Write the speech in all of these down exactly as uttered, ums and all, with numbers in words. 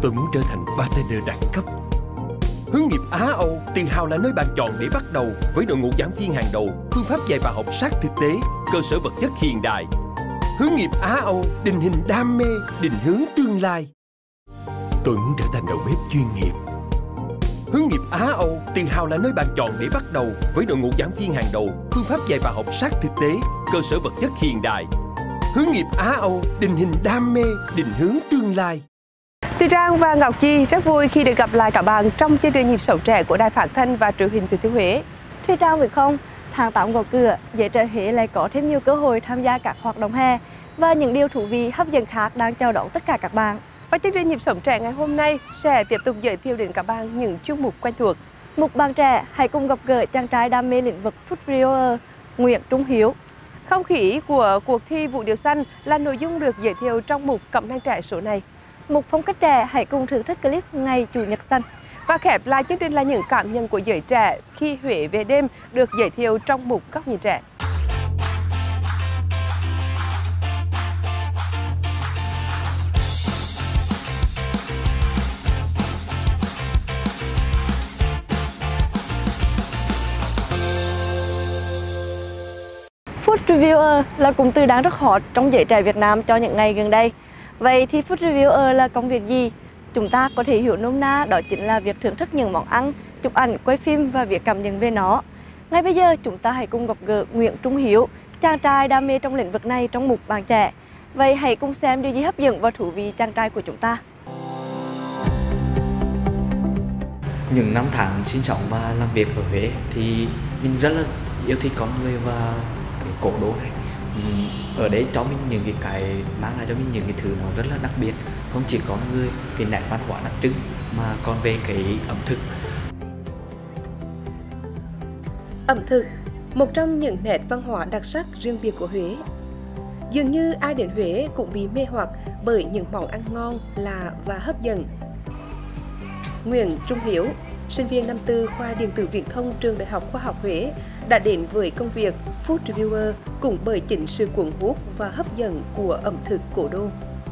Tôi muốn trở thành bartender đẳng cấp. Hướng nghiệp Á Âu tự hào là nơi bạn chọn để bắt đầu với đội ngũ giảng viên hàng đầu, phương pháp dạy và học sát thực tế, cơ sở vật chất hiện đại. Hướng nghiệp Á Âu định hình đam mê, định hướng tương lai. Tôi muốn trở thành đầu bếp chuyên nghiệp. Hướng nghiệp Á Âu tự hào là nơi bạn chọn để bắt đầu với đội ngũ giảng viên hàng đầu, phương pháp dạy và học sát thực tế, cơ sở vật chất hiện đại. Hướng nghiệp Á Âu định hình đam mê, định hướng tương lai. Tư Trang và Ngọc Chi rất vui khi được gặp lại các bạn trong chương trình Nhịp Sống Trẻ của Đài Phát thanh và Truyền hình Thừa Thiên Huế. Thùy Trang phải không? Tháng tám gõ cửa, Giới Trẻ Huế lại có thêm nhiều cơ hội tham gia các hoạt động hè và những điều thú vị hấp dẫn khác đang chào đón tất cả các bạn. Và chương trình Nhịp Sống Trẻ ngày hôm nay sẽ tiếp tục giới thiệu đến các bạn những chuyên mục quen thuộc. Mục Bạn Trẻ hãy cùng gặp gỡ chàng trai đam mê lĩnh vực food reviewer Nguyễn Trung Hiếu. Không khí của cuộc thi Vũ điệu xanh là nội dung được giới thiệu trong mục Cẩm nang trẻ số này. Mục Phong cách trẻ hãy cùng thưởng thức clip ngày Chủ nhật xanh. Và khép lại chương trình là những cảm nhận của giới trẻ khi Huế về đêm được giới thiệu trong mục Góc nhìn trẻ. Food reviewer là cụm từ đang rất hot trong giới trẻ Việt Nam cho những ngày gần đây. Vậy thì food reviewer là công việc gì? Chúng ta có thể hiểu nôm na đó chính là việc thưởng thức những món ăn, chụp ảnh, quay phim và viết cảm nhận về nó. Ngay bây giờ chúng ta hãy cùng gặp gỡ Nguyễn Trung Hiếu, chàng trai đam mê trong lĩnh vực này trong mục Bạn Trẻ. Vậy hãy cùng xem điều gì hấp dẫn và thú vị chàng trai của chúng ta. Những năm tháng sinh sống và làm việc ở Huế thì mình rất là yêu thích con người và cái cổ đô này. Ở đấy cho mình những cái, cái mang lại cho mình những cái thứ nó rất là đặc biệt, không chỉ có người cái nét văn hóa đặc trưng mà còn về cái ẩm thực. Ẩm thực, một trong những nét văn hóa đặc sắc riêng biệt của Huế. Dường như ai đến Huế cũng bị mê hoặc bởi những món ăn ngon, lạ và hấp dẫn. Nguyễn Trung Hiếu, sinh viên năm tư khoa Điện tử Viễn thông Trường Đại học Khoa học Huế, đã đến với công việc food reviewer cũng bởi chính sự cuốn hút và hấp dẫn của ẩm thực cổ đô.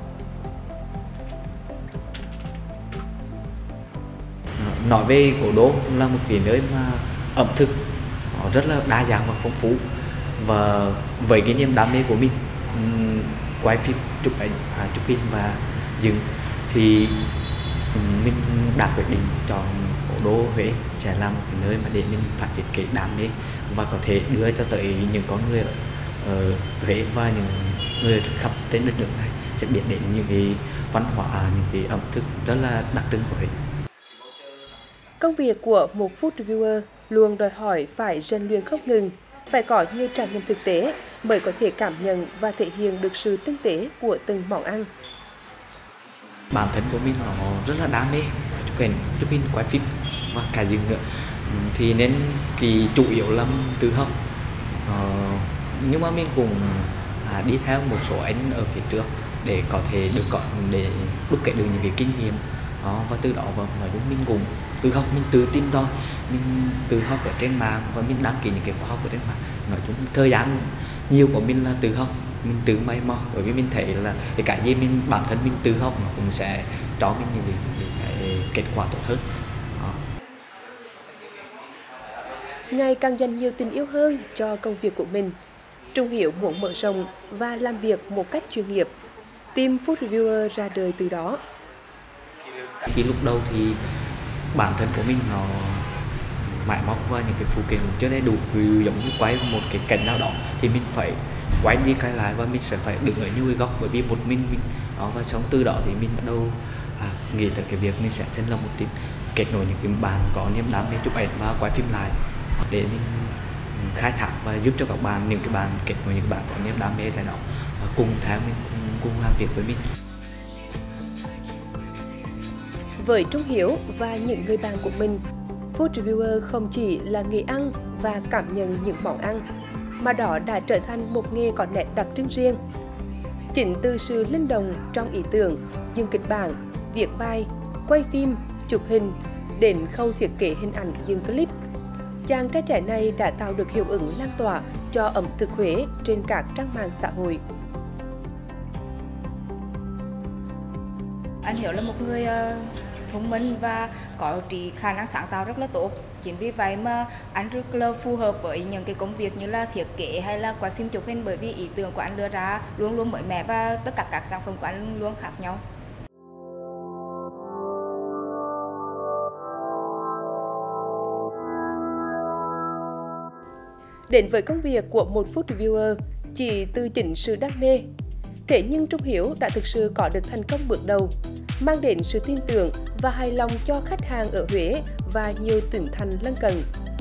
Nói về cổ đô là một cái nơi mà ẩm thực nó rất là đa dạng và phong phú, và với cái niềm đam mê của mình quay phim, chụp ảnh, chụp hình và dựng thì mình đã quyết định chọn cổ đô Huế sẽ là một cái nơi mà để mình phát triển cái đam mê và có thể đưa cho tới những con người ở Huế và những người khắp trên đất nước này sẽ biết đến những cái văn hóa, những cái ẩm thực rất là đặc trưng của Huế. Công việc của một food reviewer luôn đòi hỏi phải rèn luyện không ngừng, phải có nhiều trải nghiệm thực tế mới có thể cảm nhận và thể hiện được sự tinh tế của từng món ăn. Bản thân của mình nó rất là đam mê chụp hình, chụp hình, quay phim và cả dựng nữa, thì nên kỳ chủ yếu là tự học, ờ, nhưng mà mình cũng à, đi theo một số anh ở phía trước để có thể được có để đúc kết được những cái kinh nghiệm đó, và từ đó và nói chung mình cũng tự học, mình tự tin thôi, mình tự học ở trên mạng và mình đăng ký những cái khóa học ở trên mạng. Nói chung thời gian nhiều của mình là tự học, mình tự may mò, bởi vì mình thấy là cái cái gì mình bản thân mình tự học nó cũng sẽ cho mình những cái, cái kết quả tốt hơn. Đó. Ngày càng dành nhiều tình yêu hơn cho công việc của mình, Trung Hiếu muốn mở rộng và làm việc một cách chuyên nghiệp. Team food reviewer ra đời từ đó. Khi lúc đầu thì bản thân của mình nó mãi móc và những cái phụ kiện chưa đầy đủ, ví dụ giống như quay một cái cảnh nào đó thì mình phải quay đi quay lại và mình sẽ phải đứng ở nhiều cái góc, bởi vì một mình mình đó, và xong từ đó thì mình bắt đầu à, nghĩ tới cái việc mình sẽ thành lập một team, kết nối những cái bạn có niềm đam mê chụp ảnh và quay phim lại để mình khai thác và giúp cho các bạn, những cái bạn kết nối những bạn có niềm đam mê này đó cùng theo mình, cùng, cùng làm việc với mình. Với Trung Hiếu và những người bạn của mình, food reviewer không chỉ là nghề ăn và cảm nhận những món ăn, mà đó đã trở thành một nghề có nét đặc trưng riêng. Chính từ sự linh động trong ý tưởng, dựng kịch bản, viết bài, quay phim, chụp hình, đến khâu thiết kế hình ảnh dựng clip, chàng trai trẻ này đã tạo được hiệu ứng lan tỏa cho ẩm thực Huế trên các trang mạng xã hội. Anh Hiếu là một người uh, thông minh và có trí khả năng sáng tạo rất là tốt. Chính vì vậy mà anh rất là phù hợp với những cái công việc như là thiết kế hay là quay phim chụp hình, bởi vì ý tưởng của anh đưa ra luôn luôn mới mẻ và tất cả các sản phẩm của anh luôn khác nhau. Đến với công việc của một food reviewer chỉ từ chính sự đam mê. Thế nhưng Trung Hiếu đã thực sự có được thành công bước đầu, mang đến sự tin tưởng và hài lòng cho khách hàng ở Huế và nhiều tỉnh thành lân cận.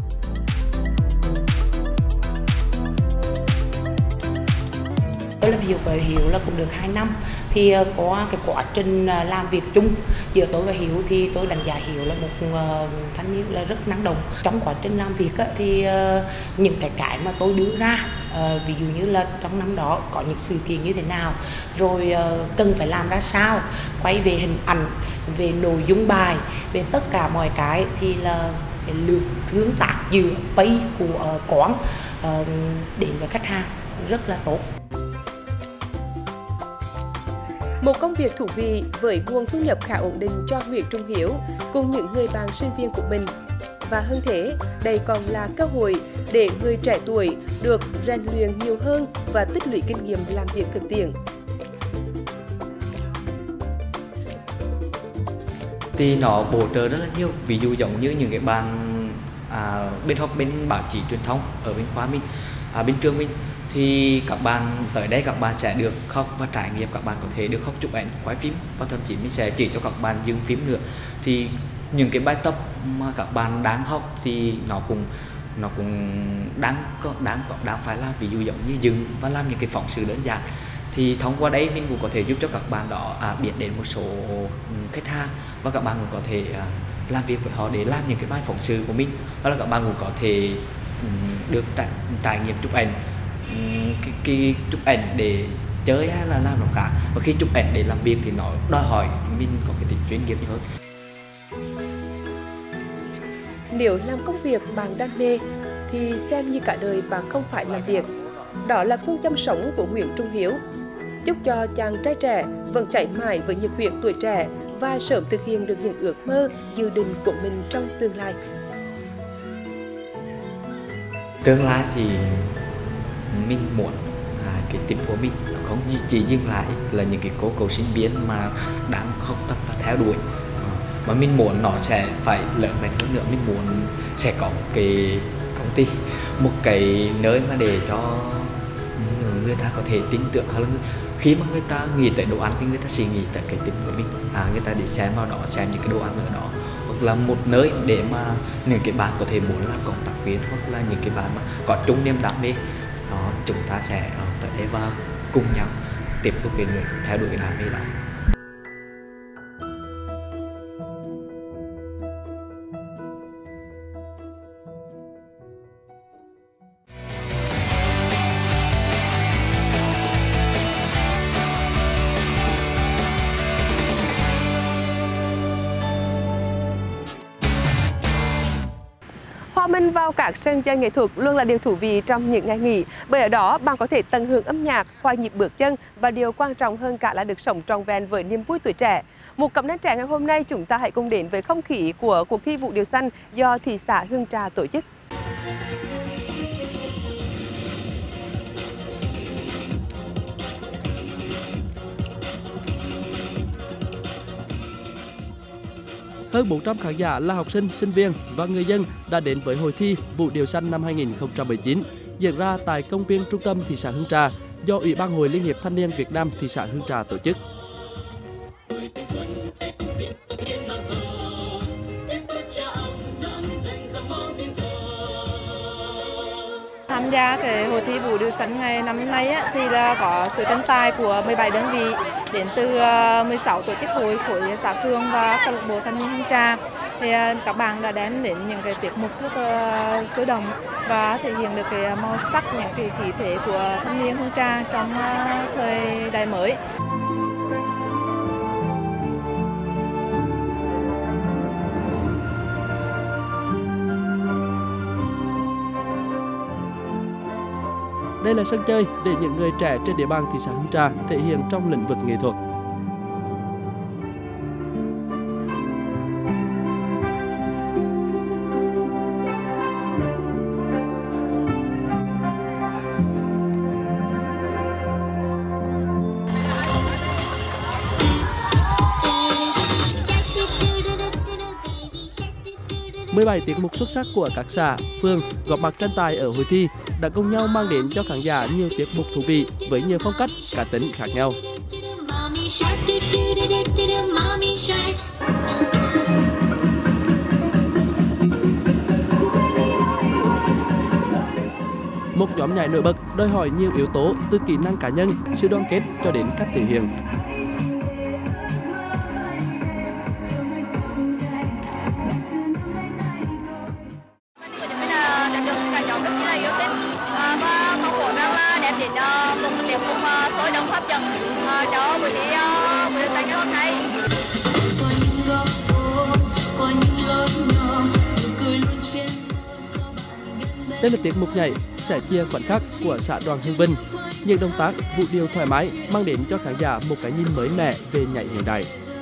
Tôi làm việc với Hiếu là cũng được hai năm, thì qua cái quá trình làm việc chung giữa tôi và Hiếu thì tôi đánh giá Hiếu là một thanh niên là rất năng động. Trong quá trình làm việc thì những cái cái mà tôi đưa ra, ví dụ như là trong năm đó có những sự kiện như thế nào, rồi cần phải làm ra sao, quay về hình ảnh, về nội dung bài, về tất cả mọi cái thì là cái lượt tương tác giữa page của quán đến với khách hàng rất là tốt. Một công việc thú vị với nguồn thu nhập khá ổn định cho Nguyễn Trung Hiếu cùng những người bạn sinh viên của mình. Và hơn thế, đây còn là cơ hội để người trẻ tuổi được rèn luyện nhiều hơn và tích lũy kinh nghiệm làm việc thực tiễn. Thì nó bổ trợ rất là nhiều, ví dụ giống như những cái bạn à, bên học bên báo chí truyền thông ở bên khóa mình, à, bên trường mình, thì các bạn tới đây các bạn sẽ được học và trải nghiệm, các bạn có thể được học chụp ảnh, quay phim, và thậm chí mình sẽ chỉ cho các bạn dựng phim nữa. Thì những cái bài tập mà các bạn đang học thì nó cũng nó cũng đáng có đáng có đáng phải làm, ví dụ giống như dựng và làm những cái phóng sự đơn giản. Thì thông qua đây mình cũng có thể giúp cho các bạn đó à, biết đến một số khách hàng, và các bạn cũng có thể à, làm việc với họ để làm những cái bài phóng sự của mình, hoặc là các bạn cũng có thể um, được trải, trải nghiệm chụp ảnh, um, cái, cái chụp ảnh để chơi hay là làm nó khác, và khi chụp ảnh để làm việc thì nó đòi hỏi mình có cái tính chuyên nghiệp nhiều hơn. Nếu làm công việc bạn đam mê thì xem như cả đời bạn không phải làm việc. Đó là phương châm sống của Nguyễn Trung Hiếu. Chúc cho chàng trai trẻ vẫn chạy mãi với nhiệt huyết tuổi trẻ và sớm thực hiện được những ước mơ, dự định của mình trong tương lai. Tương lai thì mình muốn à, cái team của mình nó không chỉ dừng lại là những cái cô cậu sinh viên mà đang học tập và theo đuổi, mà mình muốn nó sẽ phải lớn mạnh hơn nữa. Mình muốn sẽ có một cái công ty, một cái nơi mà để cho người ta có thể tin tưởng, hay là khi mà người ta nghĩ tới đồ ăn thì người ta sẽ nghĩ tới cái team của mình, à, người ta để xem vào đó, xem những cái đồ ăn ở đó, hoặc là một nơi để mà những cái bạn có thể muốn làm cộng tác viên, hoặc là những cái bạn mà có chung niềm đam mê đó, chúng ta sẽ tới đây và cùng nhau tiếp tục cái theo đuổi cái đam mê đó. Hòa mình vào các sân chơi nghệ thuật luôn là điều thú vị trong những ngày nghỉ, bởi ở đó bạn có thể tận hưởng âm nhạc, hòa nhịp bước chân, và điều quan trọng hơn cả là được sống trọn vẹn với niềm vui tuổi trẻ. Một cặp nét trẻ ngày hôm nay, chúng ta hãy cùng đến với không khí của cuộc thi Vũ điệu xanh do thị xã Hương Trà tổ chức. Hơn bốn trăm khán giả là học sinh, sinh viên và người dân đã đến với hội thi Vũ điệu xanh năm hai nghìn không trăm mười chín diễn ra tại công viên trung tâm thị xã Hương Trà do Ủy ban Hội Liên hiệp Thanh niên Việt Nam thị xã Hương Trà tổ chức. Tham gia cái hội thi Vũ điệu xanh ngày năm nay á, thì là có sự tranh tài của mười bảy đơn vị đến từ mười sáu tổ chức hội, khối xã phường và câu lạc bộ thanh niên Hương Trà. Thì các bạn đã đem đến những cái tiết mục rất uh, sôi động và thể hiện được cái màu sắc, những cái khí thế của thanh niên Hương Trà trong uh, thời đại mới. Đây là sân chơi để những người trẻ trên địa bàn thị xã Hương Trà thể hiện trong lĩnh vực nghệ thuật. mười bảy tiết mục xuất sắc của các xã, phường góp mặt tranh tài ở hội thi đã cùng nhau mang đến cho khán giả nhiều tiết mục thú vị với nhiều phong cách, cá tính khác nhau. Một nhóm nhảy nổi bật đòi hỏi nhiều yếu tố từ kỹ năng cá nhân, sự đoàn kết cho đến cách thể hiện. Đây là tiết mục nhảy sẻ chia khoảnh khắc của xã Đoàn Hưng Vinh. Những động tác, vũ điệu thoải mái mang đến cho khán giả một cái nhìn mới mẻ về nhảy hiện đại.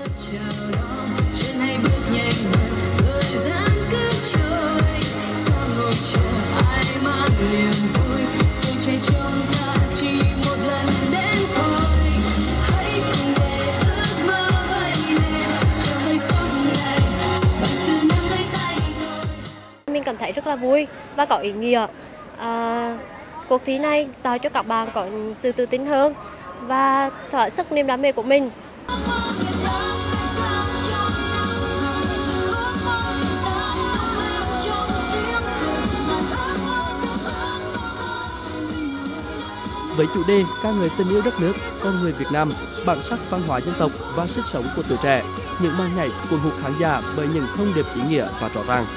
Mình cảm thấy rất là vui và có ý nghĩa. À, cuộc thi này tạo cho các bạn có sự tự tin hơn và thỏa sức niềm đam mê của mình. Với chủ đề ca ngợi tình yêu đất nước, con người Việt Nam, bản sắc văn hóa dân tộc và sức sống của tuổi trẻ, những màn nhảy cuốn hút khán giả bởi những thông điệp ý nghĩa và rõ ràng.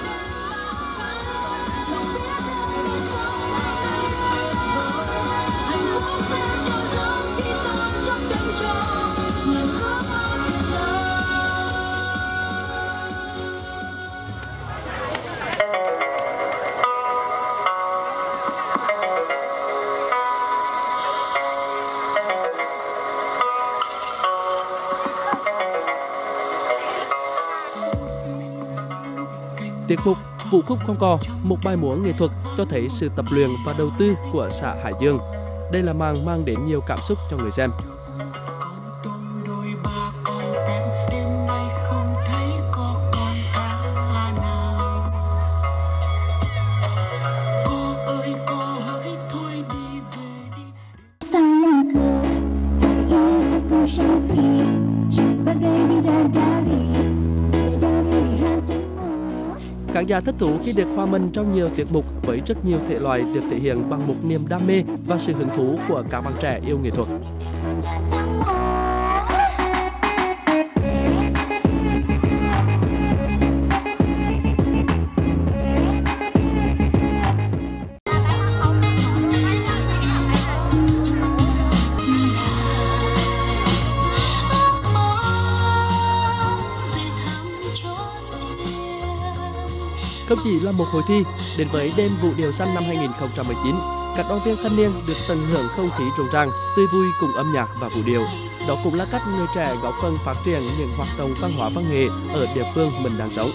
Tiết mục Vũ khúc không cò, một bài múa nghệ thuật cho thấy sự tập luyện và đầu tư của xã Hải Dương. Đây là màn mang đến nhiều cảm xúc cho người xem. Khán giả thích thú khi được hòa mình trong nhiều tiết mục với rất nhiều thể loại được thể hiện bằng một niềm đam mê và sự hứng thú của các bạn trẻ yêu nghệ thuật. Không chỉ là một hội thi, đến với đêm vũ điệu xanh năm hai nghìn không trăm mười chín, các đoàn viên thanh niên được tận hưởng không khí rộn ràng, tươi vui cùng âm nhạc và vũ điệu. Đó cũng là cách người trẻ góp phần phát triển những hoạt động văn hóa văn nghệ ở địa phương mình đang sống.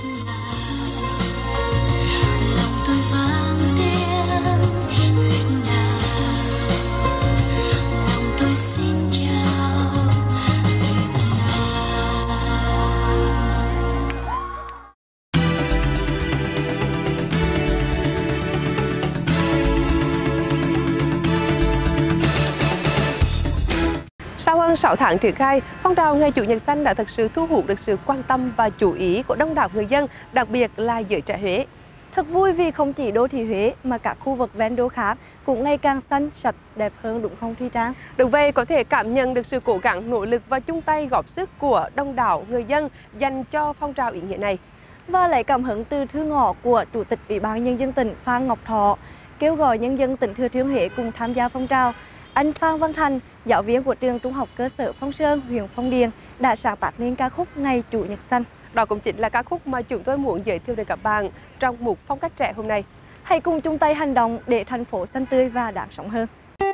Sau hơn sáu tháng triển khai, phong trào Ngày Chủ nhật xanh đã thực sự thu hút được sự quan tâm và chú ý của đông đảo người dân, đặc biệt là giới trẻ Huế. Thật vui vì không chỉ đô thị Huế mà các khu vực ven đô khác cũng ngày càng xanh, sạch, đẹp hơn đúng không Thi Trang? Đúng vậy, có thể cảm nhận được sự cố gắng, nỗ lực và chung tay góp sức của đông đảo người dân dành cho phong trào ý nghĩa này. Và lấy cảm hứng từ thư ngỏ của Chủ tịch Ủy ban Nhân dân tỉnh Phan Ngọc Thọ, kêu gọi nhân dân tỉnh Thừa Thiên Huế cùng tham gia phong trào. Anh Phan Văn Thành, giáo viên của trường Trung học cơ sở Phong Sơn, huyện Phong Điền đã sáng tác nên ca khúc Ngày Chủ nhật xanh. Đó cũng chính là ca khúc mà chúng tôi muốn giới thiệu đến các bạn trong mục Phong cách trẻ hôm nay. Hãy cùng chung tay hành động để thành phố xanh tươi và đáng sống hơn.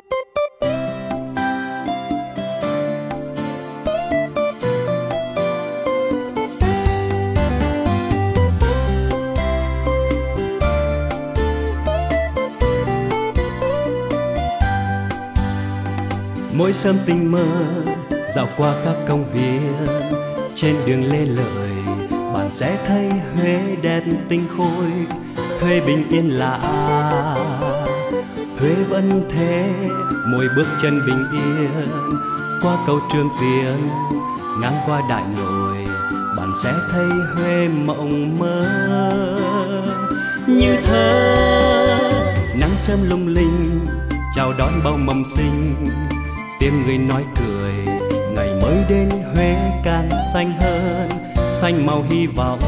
Mỗi sớm tinh mơ dạo qua các công viên, trên đường Lê Lợi bạn sẽ thấy Huế đẹp tinh khôi, Huế bình yên lạ. Huế vẫn thế, mỗi bước chân bình yên, qua cầu Trường Tiền, ngang qua Đại Nội, bạn sẽ thấy Huế mộng mơ như thơ. Nắng sớm lung linh chào đón bao mầm xinh, tiếng người nói cười, ngày mới đến Huế càng xanh hơn, xanh màu hy vọng.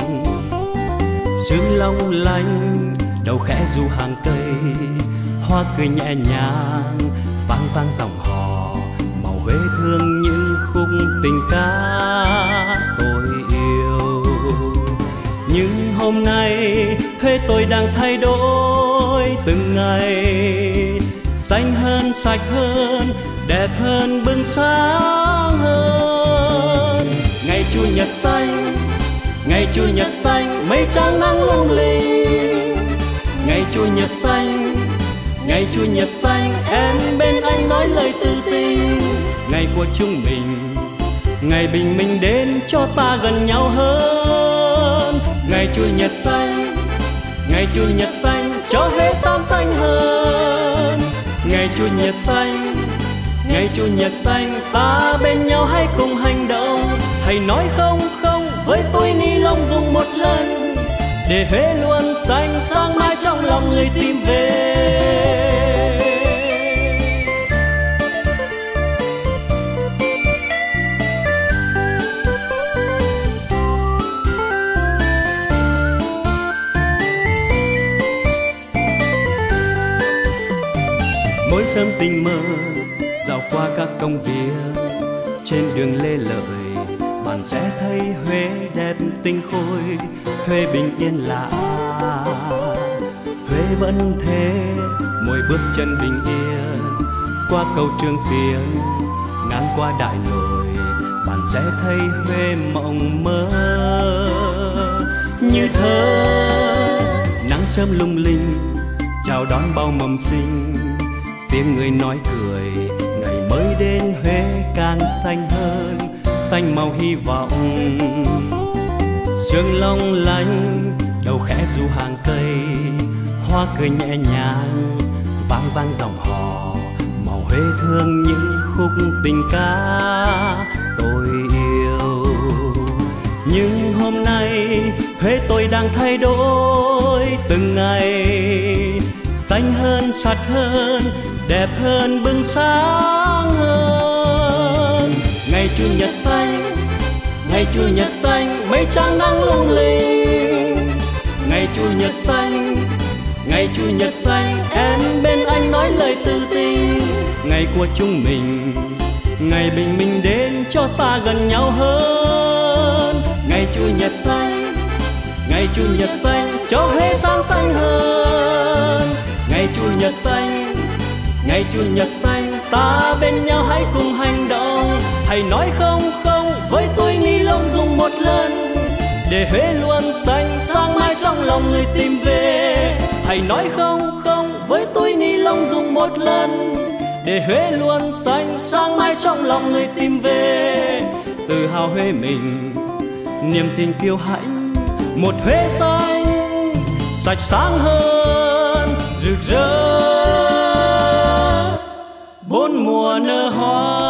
Sương long lanh đầu khẽ du hàng cây, hoa cười nhẹ nhàng vang vang dòng hò, màu Huế thương những khúc tình ca tôi yêu. Nhưng hôm nay Huế tôi đang thay đổi từng ngày, xanh hơn, sạch hơn, đẹp hơn, bừng sáng hơn. Ngày Chủ nhật xanh, ngày Chủ nhật xanh, mây trắng nắng lung linh. Ngày Chủ nhật xanh, ngày Chủ nhật xanh, em bên anh nói lời tư tình. Ngày của chúng mình, ngày bình minh đến cho ta gần nhau hơn. Ngày Chủ nhật xanh, ngày Chủ nhật xanh, cho Huế xám xanh hơn. Ngày Chủ nhật xanh, ngày Chủ nhật xanh, ta bên nhau hãy cùng hành động. Hãy nói không không với túi ni lông dùng một lần, để Huế luôn xanh sáng mãi trong lòng người tìm về. Mỗi sớm tình mơ dạo qua các công viên, trên đường Lê Lợi bạn sẽ thấy Huế đẹp tinh khôi, Huế bình yên lạ. Huế vẫn thế, mỗi bước chân bình yên, qua cầu Trường Tiền, ngang qua Đại Nội, bạn sẽ thấy Huế mộng mơ như thơ. Nắng sớm lung linh chào đón bao mầm xinh, tiếng người nói cười, ngày mới đến Huế càng xanh hơn, xanh màu hy vọng. Sương long lanh đầu khẽ du hàng cây, hoa cười nhẹ nhàng vang vang dòng hò, màu Huế thương những khúc tình ca tôi yêu. Nhưng hôm nay Huế tôi đang thay đổi từng ngày, xanh hơn, sạch hơn, đẹp hơn, bừng sáng hơn. Ngày Chủ nhật xanh, ngày Chủ nhật xanh, mây trắng nắng lung linh. Ngày Chủ nhật xanh, ngày Chủ nhật xanh, em bên anh nói lời tư tình. Ngày của chúng mình, ngày bình minh đến cho ta gần nhau hơn. Ngày Chủ nhật xanh, ngày Chủ nhật xanh, cho Huế sáng xanh hơn. Ngày Chủ nhật xanh, ngày Chủ nhật xanh, ta bên nhau hãy cùng hành động. Hãy nói không không với túi ni lông dùng một lần, để Huế luôn xanh sáng mãi trong lòng người tìm về. Hãy nói không không với túi ni lông dùng một lần, để Huế luôn xanh sáng mãi trong lòng người tìm về. Tự hào Huế mình, niềm tin kiêu hãnh, một Huế xanh sạch sáng hơn, rực rỡ bốn mùa nở hoa.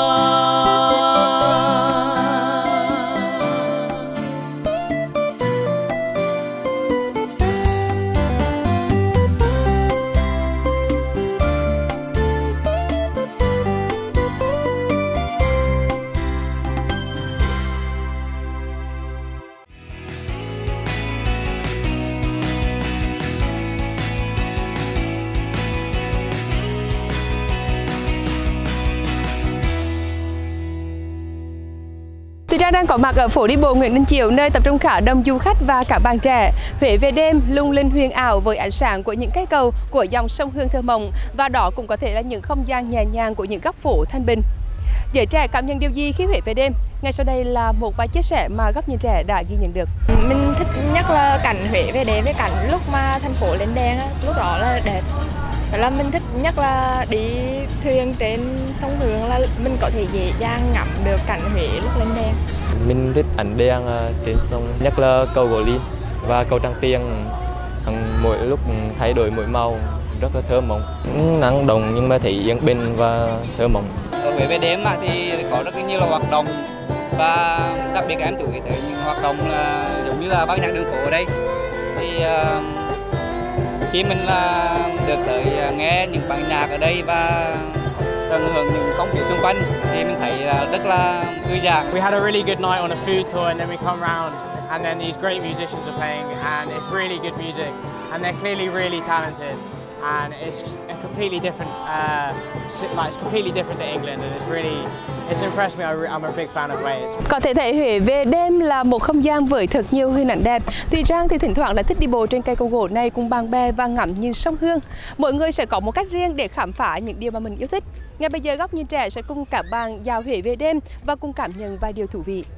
Từ Trang đang có mặt ở phố đi bộ Nguyễn Đình Chiểu, nơi tập trung khá đông du khách và các bạn trẻ. Huế về đêm lung linh huyền ảo với ánh sáng của những cây cầu, của dòng sông Hương thơ mộng, và đó cũng có thể là những không gian nhẹ nhàng của những góc phố thanh bình. Giới trẻ cảm nhận điều gì khi Huế về đêm? Ngay sau đây là một vài chia sẻ mà góc nhìn trẻ đã ghi nhận được. Mình thích nhất là cảnh Huế về đêm, với cảnh lúc mà thành phố lên đèn, lúc đó là đẹp. Đó là mình thích nhất là đi thuyền trên sông Hương, là mình có thể dễ dàng ngắm được cảnh Huế lúc lên đèn. Mình thích ánh đèn trên sông, nhất là cầu Gò Lim và cầu Tràng Tiền, mỗi lúc thay đổi mỗi màu rất là thơ mộng. Nắng đồng nhưng mà thấy yên bình và thơ mộng. Ở Huế về đêm thì có rất nhiều là hoạt động, và đặc biệt em chú ý thấy những hoạt động là giống như là ban nhạc đường phố ở đây. Thì uh, khi mình là được tới nghe những ban nhạc ở đây và tận hưởng những không khí xung quanh thì mình thấy rất là thư giãn. We had a really good night on a food tour, and then we come round and then these great musicians are playing, and it's really good music, and they're clearly really talented, and it's a completely different, uh, like it's completely different to England, and it's really, it's impressed me. I'm a big fan of Wales. Có thể thấy Huế về đêm là một không gian với thật nhiều hình ảnh đẹp. Thì Trang thì thỉnh thoảng lại thích đi bộ trên cây cầu gỗ này cùng bạn bè và ngắm nhìn sông Hương. Mỗi người sẽ có một cách riêng để khám phá những điều mà mình yêu thích. Ngay bây giờ Góc Nhìn Trẻ sẽ cùng các bạn dạo Huế về đêm và cùng cảm nhận vài điều thú vị.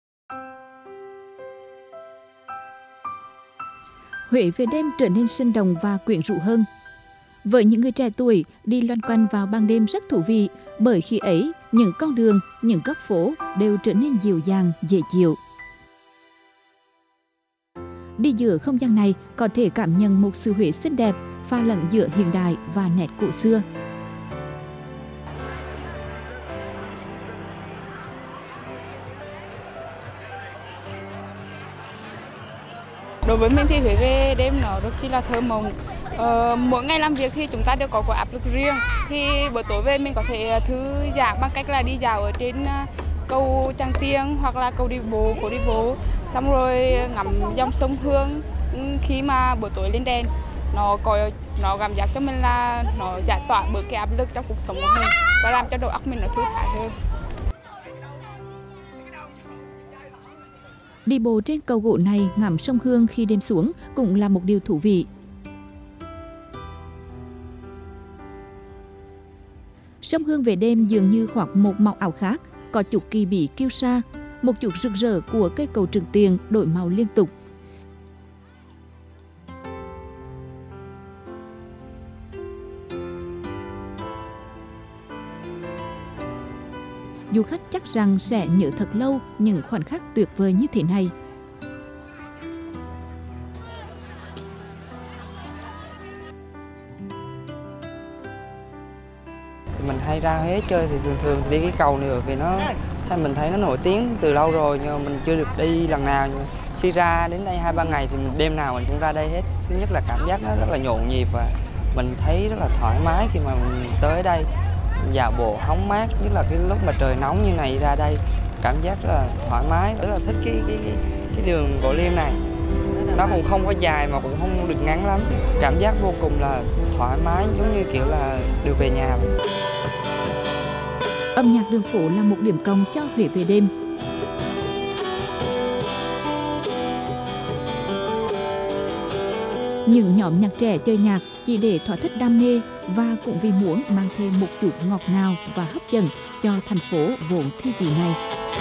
Huế về đêm trở nên sinh động và quyến rũ hơn. Với những người trẻ tuổi, đi loanh quanh vào ban đêm rất thú vị, bởi khi ấy, những con đường, những góc phố đều trở nên dịu dàng, dễ chịu. Đi giữa không gian này có thể cảm nhận một xứ Huế xinh đẹp, pha lẫn giữa hiện đại và nét cổ xưa. Đối với mình thì Huế về đêm nó rất chi là thơ mộng. Ờ, mỗi ngày làm việc thì chúng ta đều có một áp lực riêng. Thì buổi tối về mình có thể thư giãn bằng cách là đi dạo ở trên cầu Tràng Tiền hoặc là cầu đi bộ, phố đi bộ, xong rồi ngắm dòng sông Hương khi mà buổi tối lên đèn. Nó có nó cảm giác cho mình là nó giải tỏa bớt cái áp lực trong cuộc sống của mình và làm cho đầu óc mình nó thư thái hơn. Đi bộ trên cầu gỗ này ngắm sông Hương khi đêm xuống cũng là một điều thú vị. Sông Hương về đêm dường như khoác một màu áo khác, có chút kỳ bí kiêu sa, một chút rực rỡ của cây cầu Tràng Tiền đổi màu liên tục. Du khách chắc rằng sẽ nhớ thật lâu những khoảnh khắc tuyệt vời như thế này. Mình hay ra Huế chơi thì thường thường đi cái cầu này vì nó mình thấy nó nổi tiếng từ lâu rồi, nhưng mà mình chưa được đi lần nào. Nhưng khi ra đến đây hai ba ngày thì đêm nào mình cũng ra đây hết. Thứ nhất là cảm giác nó rất là nhộn nhịp và mình thấy rất là thoải mái khi mà mình tới đây. Dạo bộ hóng mát, nhất là cái lúc mà trời nóng như này ra đây cảm giác rất là thoải mái, rất là thích cái cái cái, cái đường Gò Lim này. Nó cũng không có dài mà cũng không được ngắn lắm, cảm giác vô cùng là thoải mái, giống như kiểu là được về nhà vậy. Âm nhạc đường phố là một điểm cộng cho Huế về đêm. Những nhóm nhạc trẻ chơi nhạc chỉ để thỏa thích đam mê và cũng vì muốn mang thêm một chút ngọt ngào và hấp dẫn cho thành phố vốn thi vị này.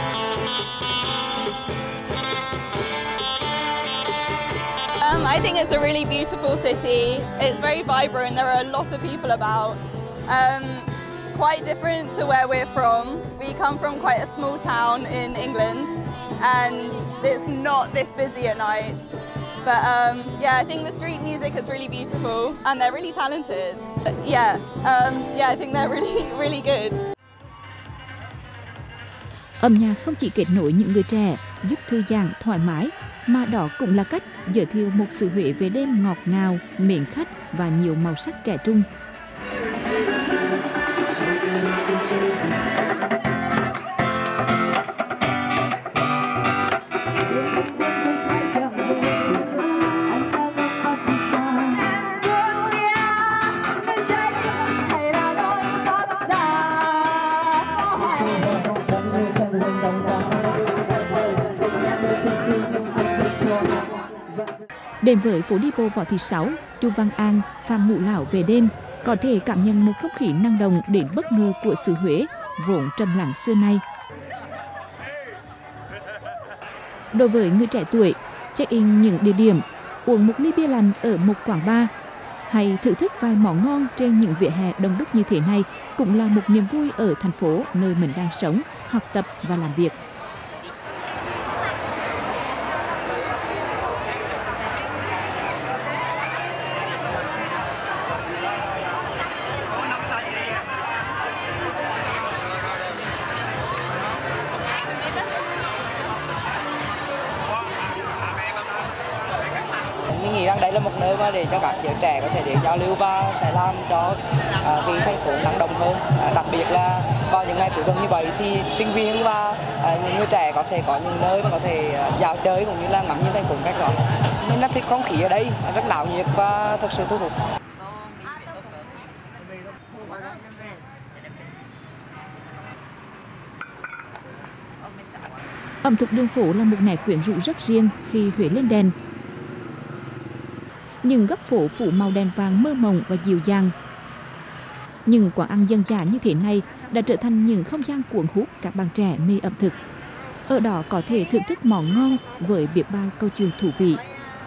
Um, I think it's a really beautiful city. It's very vibrant. There are a lot of people about. Um, quite different to where we're from. We come from quite a small town in England, and it's not this busy at night. But um, yeah, I think the street music is really beautiful, and they're really talented. Yeah, um, yeah, I think they're really, really good. Âm nhạc không chỉ kết nối những người trẻ, giúp thư giãn, thoải mái, mà đó cũng là cách giới thiệu một xứ Huế về đêm ngọt ngào, mến khách và nhiều màu sắc trẻ trung. Đến với phố đi bộ Võ Thị Sáu, Chu Văn An, Phạm Ngũ Lão về đêm, có thể cảm nhận một không khí năng động đến bất ngờ của xứ Huế, vốn trầm lặng xưa nay. Đối với người trẻ tuổi, check-in những địa điểm, uống một ly bia lạnh ở một quán bar, hay thưởng thức vài món ngon trên những vỉa hè đông đúc như thế này cũng là một niềm vui ở thành phố nơi mình đang sống, học tập và làm việc. là một nơi mà để cho các giới trẻ có thể để giao lưu và sẽ làm cho uh, cái thành phố năng động hơn. Uh, đặc biệt là vào những ngày cuối tuần như vậy thì sinh viên và uh, những người trẻ có thể có những nơi mà có thể uh, dạo chơi cũng như là ngắm nhìn thành phố một cách rõ. Nên là thích không khí ở đây rất náo nhiệt và thật sự thu hút. Ẩm thực đường phố là một nét quyến rũ rất riêng khi Huế lên đèn. Những góc phố phủ màu đèn vàng mơ mộng và dịu dàng. Những quán ăn dân dã như thế này đã trở thành những không gian cuốn hút các bạn trẻ mê ẩm thực. Ở đó có thể thưởng thức món ngon với biết bao câu chuyện thú vị.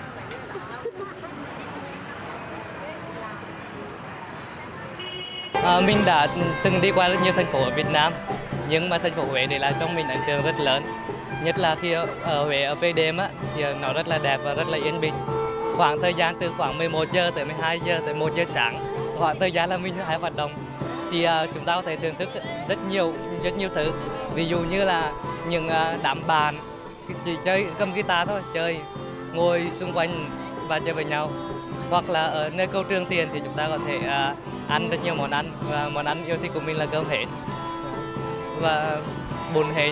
À, mình đã từng đi qua rất nhiều thành phố ở Việt Nam, nhưng mà thành phố Huế để lại cho mình ấn tượng rất lớn. Nhất là khi ở Huế ở về đêm á, thì nó rất là đẹp và rất là yên bình. Khoảng thời gian từ khoảng mười một giờ tới mười hai giờ tới một giờ sáng, khoảng thời gian là mình hay hoạt động, thì uh, chúng ta có thể thưởng thức rất nhiều rất nhiều thứ. Ví dụ như là những uh, đám bạn chỉ chơi cầm guitar thôi, chơi ngồi xung quanh và chơi với nhau. Hoặc là ở nơi câu Trường Tiền thì chúng ta có thể uh, ăn rất nhiều món ăn, và món ăn yêu thích của mình là cơm hến và bún hến.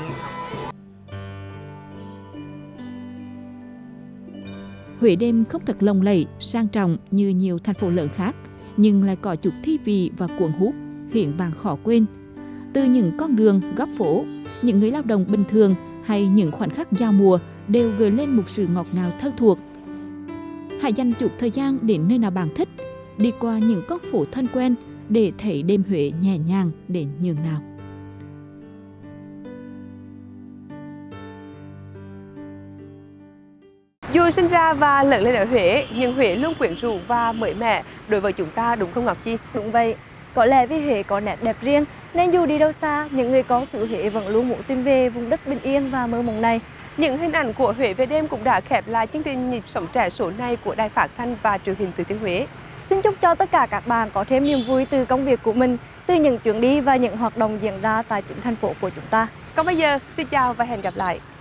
Huế đêm không thật lộng lẫy, sang trọng như nhiều thành phố lớn khác, nhưng lại có chút thi vị và cuốn hút, khiến bạn khó quên. Từ những con đường, góc phố, những người lao động bình thường hay những khoảnh khắc giao mùa đều gợi lên một sự ngọt ngào thân thuộc. Hãy dành chút thời gian đến nơi nào bạn thích, đi qua những con phố thân quen để thấy đêm Huế nhẹ nhàng đến nhường nào. Dù sinh ra và lớn lên ở Huế, nhưng Huế luôn quyến rũ và mới mẻ đối với chúng ta, đúng không Ngọc Chi? Đúng vậy. Có lẽ vì Huế có nét đẹp riêng, nên dù đi đâu xa, những người con xứ Huế vẫn luôn muốn tìm về vùng đất bình yên và mơ mộng này. Những hình ảnh của Huế về đêm cũng đã khép lại chương trình Nhịp Sống Trẻ số này của Đài Phát thanh và Truyền hình Thừa Thiên Huế. Xin chúc cho tất cả các bạn có thêm niềm vui từ công việc của mình, từ những chuyến đi và những hoạt động diễn ra tại chính thành phố của chúng ta. Còn bây giờ, xin chào và hẹn gặp lại.